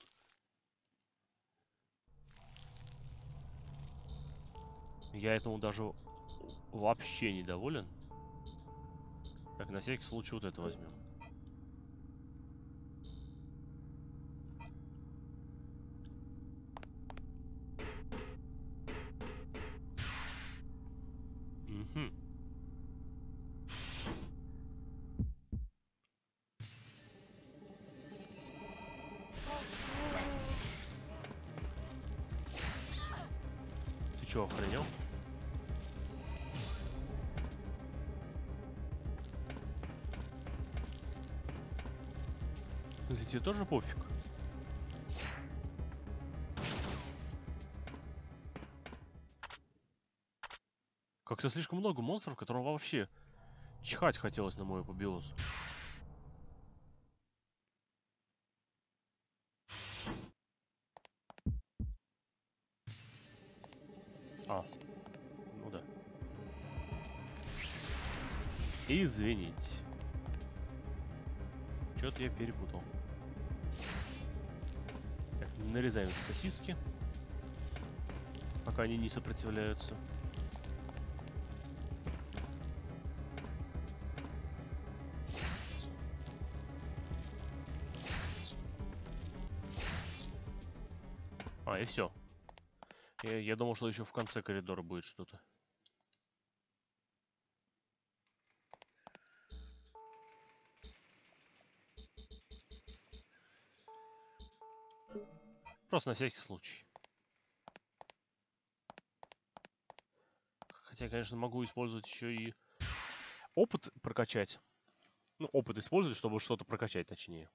Я этому даже вообще недоволен. Так, на всякий случай вот это возьмем. Угу. Ты чё, охренел? Ты тебе тоже пофиг? Как-то слишком много монстров, которым вообще чихать хотелось на мой апобиоз. А, ну да. Извините. Что-то я перепутал. Так, нарезаем сосиски, пока они не сопротивляются. А, и все. Я думал, что еще в конце коридора будет что-то. Просто на всякий случай. Хотя, конечно, могу использовать еще и опыт прокачать. Ну, опыт использовать, чтобы что-то прокачать, точнее.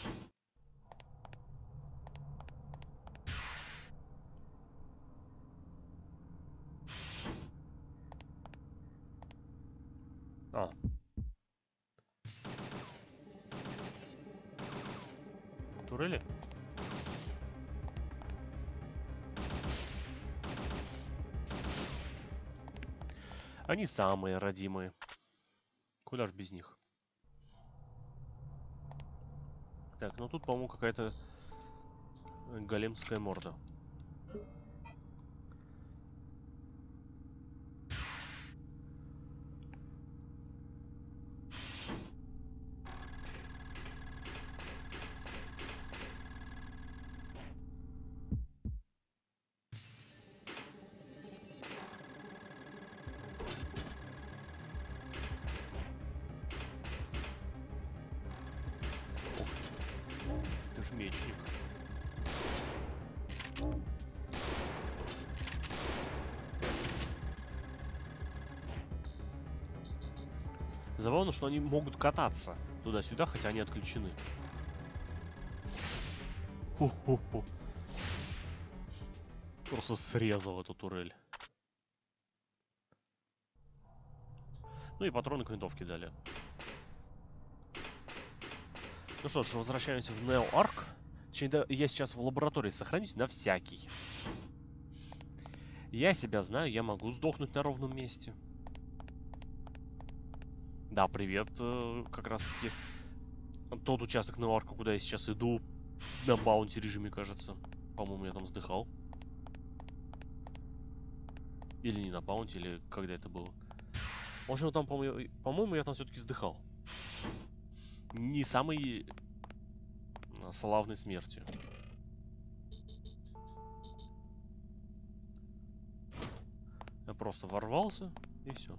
А. Турели? Они самые родимые. Куда ж без них? Так, ну тут, по-моему, какая-то големская морда. Ты ж мечник. Забавно, что они могут кататься туда-сюда, хотя они отключены. Ху-ху-ху. Просто срезал эту турель. Ну и патроны к винтовке дали. Ну что ж, возвращаемся в Neo Ark. Точнее, я сейчас в лаборатории сохранюсь на всякий. Я себя знаю, я могу сдохнуть на ровном месте. Да, привет, как раз таки тот участок Neo Ark, куда я сейчас иду, на баунти режиме, кажется. По-моему, я там сдыхал. Или не на баунти, или когда это было. В общем, там, по-моему, я там все-таки сдыхал. Не самой славной смертью. Я просто ворвался, и все.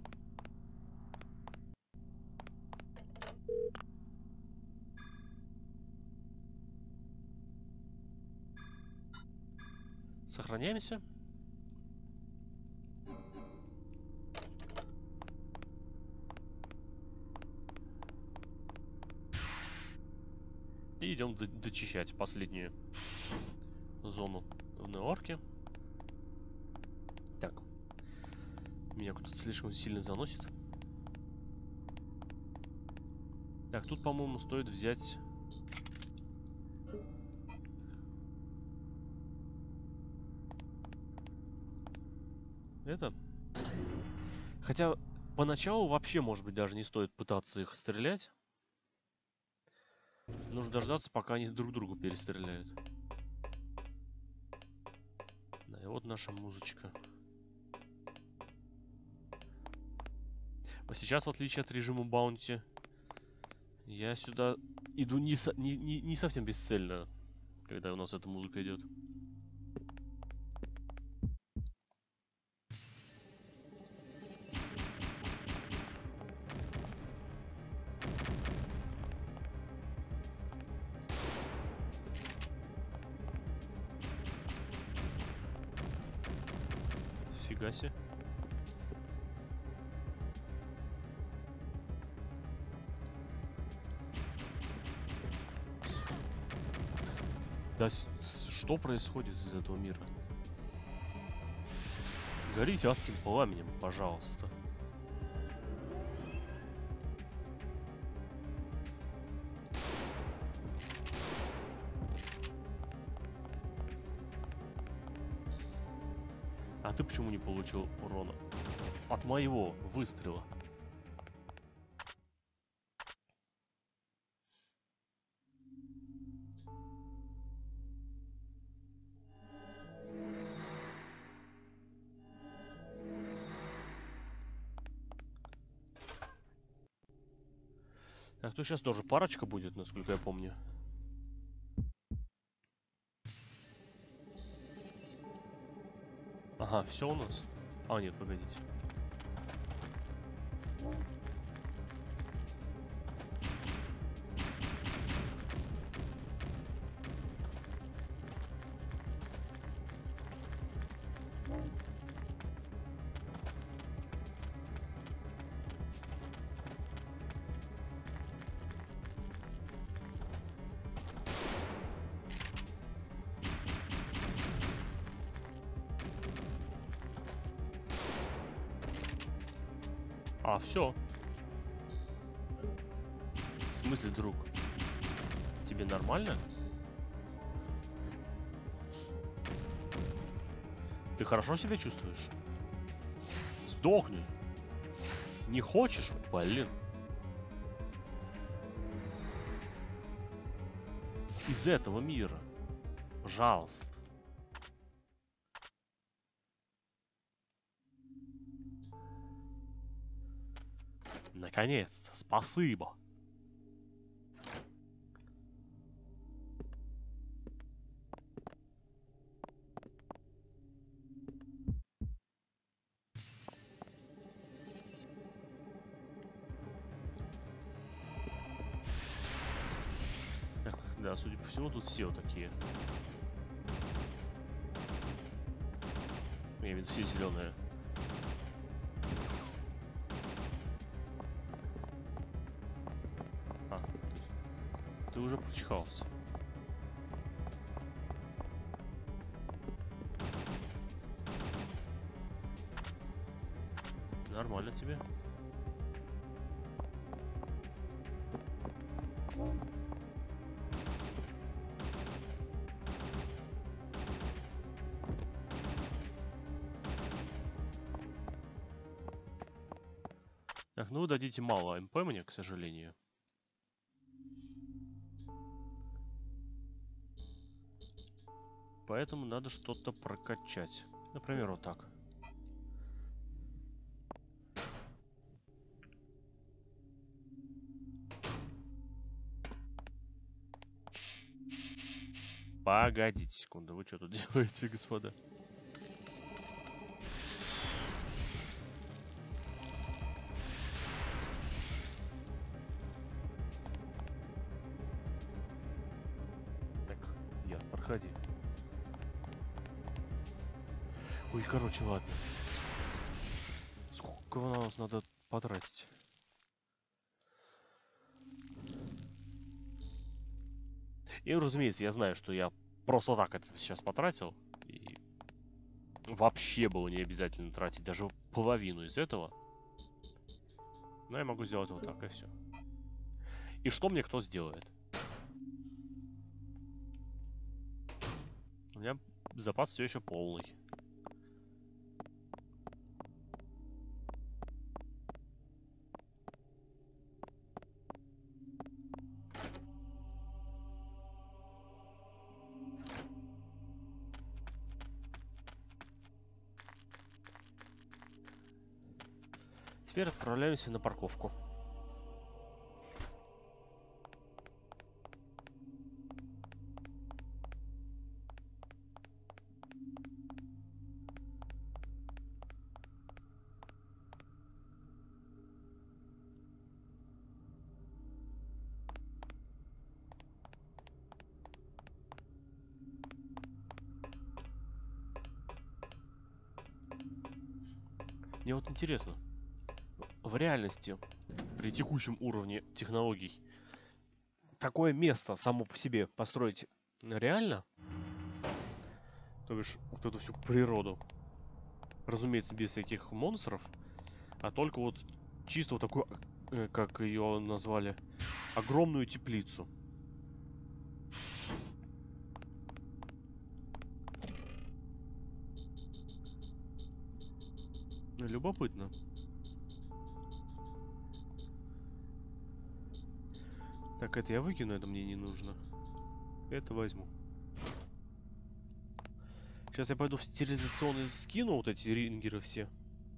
Сохраняемся. И идем дочищать последнюю зону в Неорке. Так. Меня кто-то слишком сильно заносит. Так, тут, по-моему, стоит взять... это. Хотя Поначалу вообще, может быть, даже не стоит пытаться их стрелять. Нужно дождаться, пока они друг другу перестреляют. Да, и вот наша музычка. А сейчас, в отличие от режима Баунти, я сюда иду не совсем бесцельно, когда у нас эта музыка идет. Фига себе. Да что происходит из этого мира? Горите адским пламенем, пожалуйста. А ты почему не получил урона? От моего выстрела. Так, тут сейчас тоже парочка будет, насколько я помню. Ага, все у нас. А, нет, погодите. А, все. В смысле, друг? Тебе нормально? Ты хорошо себя чувствуешь? Сдохни. Не хочешь? Блин. Из этого мира. Пожалуйста. Наконец-то. Спасибо. Да, судя по всему, тут все вот такие. Я имею в виду все зеленые. А, ты уже прочихался. Нормально тебе. Так, ну вы дадите мало МП мне, к сожалению. Поэтому надо что-то прокачать. Например, вот так. Погодите секунду, вы что тут делаете, господа? Так, я, проходи. Ой, короче, ладно. Сколько на нас надо потратить? И, разумеется, я знаю, что я просто так это сейчас потратил. И вообще было не обязательно тратить даже половину из этого. Но я могу сделать вот так, и все. И что мне кто сделает? У меня запас все еще полный. Теперь отправляемся на парковку. Мне вот интересно, в реальности, при текущем уровне технологий, такое место само по себе построить реально? То бишь, вот эту всю природу. Разумеется, без всяких монстров, а только вот чисто вот такую, как ее назвали, огромную теплицу. Любопытно. Так, это я выкину, это мне не нужно. Это возьму. Сейчас я пойду в стерилизационный скину вот эти рингеры все.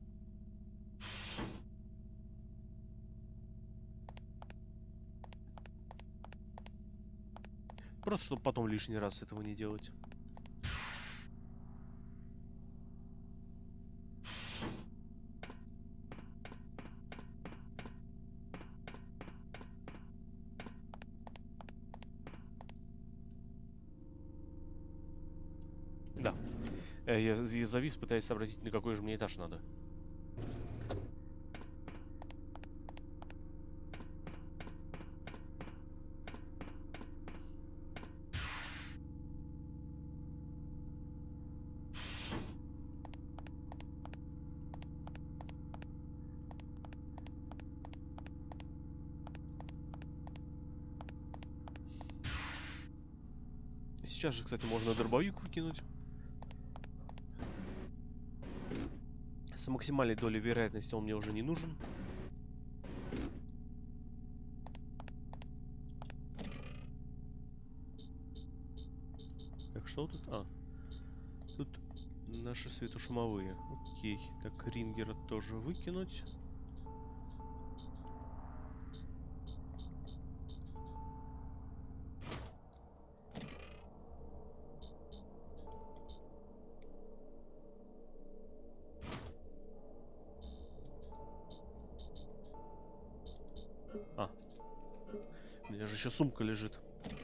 Просто чтобы потом лишний раз этого не делать. Да. Я завис, пытаясь сообразить, на какой же мне этаж надо. Сейчас же, кстати, можно дробовик выкинуть. С максимальной долей вероятности он мне уже не нужен. Так, что тут? А, тут наши светошумовые. Окей. Так, рингера тоже выкинуть. А, у меня же еще сумка лежит.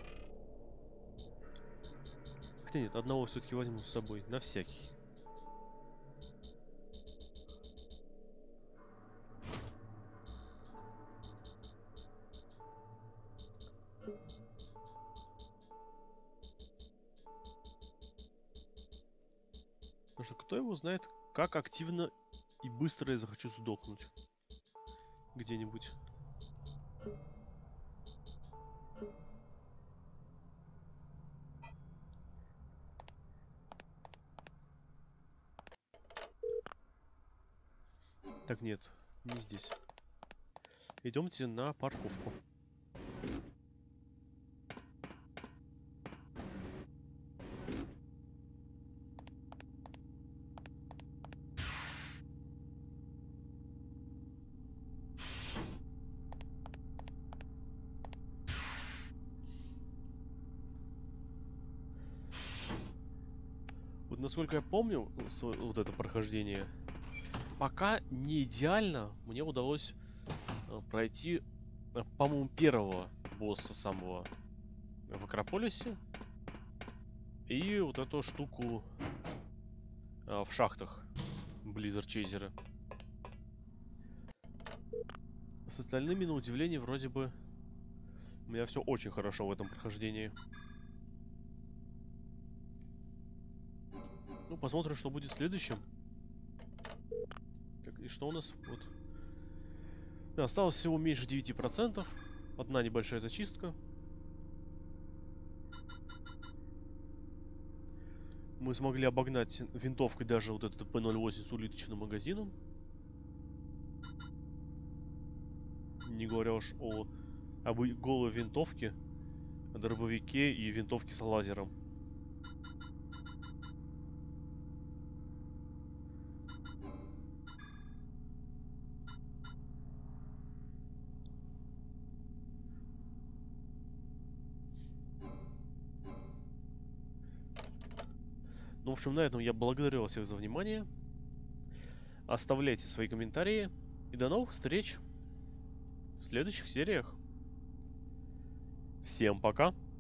Хотя нет, одного все-таки возьму с собой, на всякий. Потому что кто его знает, как активно и быстро я захочу сдохнуть. Где-нибудь. Так, нет, не здесь. Идемте на парковку. Вот насколько я помню, вот это прохождение, пока не идеально мне удалось пройти, по-моему, первого босса самого в Акрополисе. И вот эту штуку в шахтах Blizzard Chaser. С остальными, на удивление, вроде бы у меня все очень хорошо в этом прохождении. Ну, посмотрим, что будет следующим. Так, и что у нас? Вот. Да, осталось всего меньше 9%. Одна небольшая зачистка. Мы смогли обогнать винтовкой даже вот этот П-08 с улиточным магазином. Не говоря уж об голой винтовке, дробовике и винтовке с лазером. общем, на этом я благодарю вас всех за внимание. Оставляйте свои комментарии. И до новых встреч в следующих сериях. Всем пока!